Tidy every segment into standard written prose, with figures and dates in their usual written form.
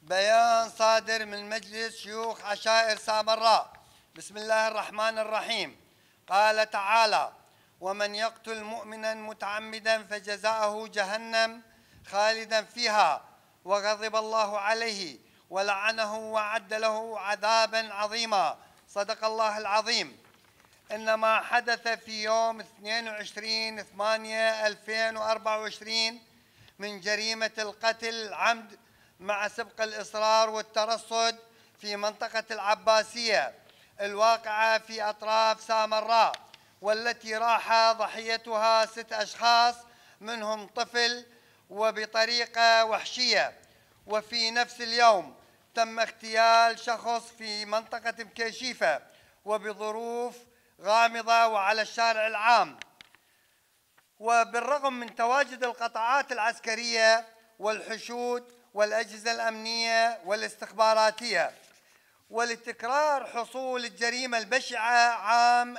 بيان صادر من مجلس شيوخ عشائر سامراء. بسم الله الرحمن الرحيم. قال تعالى: ومن يقتل مؤمنا متعمدا فجزاؤه جهنم خالدا فيها وغضب الله عليه ولعنه وأعد له عذابا عظيما. صدق الله العظيم. إنما حدث في يوم 22/8/2024 من جريمة القتل العمد مع سبق الإصرار والترصد في منطقة العباسية الواقعة في أطراف سامراء، والتي راح ضحيتها 6 أشخاص منهم طفل وبطريقة وحشية. وفي نفس اليوم تم اغتيال شخص في منطقة مكيشيفة وبظروف غامضة وعلى الشارع العام. وبالرغم من تواجد القطاعات العسكرية والحشود والأجهزة الأمنية والاستخباراتية ولتكرار حصول الجريمة البشعة عام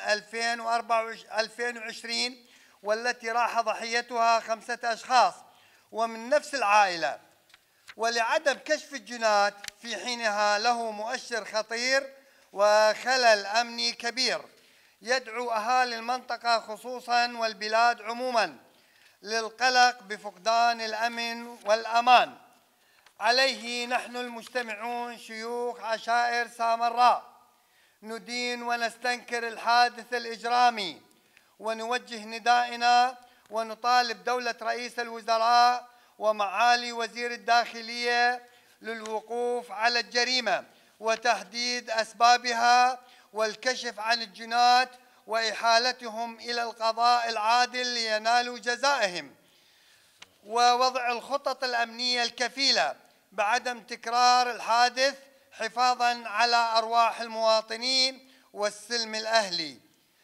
2024 والتي راح ضحيتها 5 أشخاص ومن نفس العائلة، ولعدم كشف الجنات في حينها له مؤشر خطير وخلل أمني كبير يدعو أهالي المنطقة خصوصاً والبلاد عموماً للقلق بفقدان الأمن والأمان. عليه نحن المجتمعون شيوخ عشائر سامراء ندين ونستنكر الحادث الإجرامي، ونوجه ندائنا ونطالب دولة رئيس الوزراء ومعالي وزير الداخلية للوقوف على الجريمة وتحديد أسبابها والكشف عن الجنات وإحالتهم إلى القضاء العادل لينالوا جزائهم، ووضع الخطط الأمنية الكفيلة بعدم تكرار الحادث حفاظاً على أرواح المواطنين والسلم الأهلي.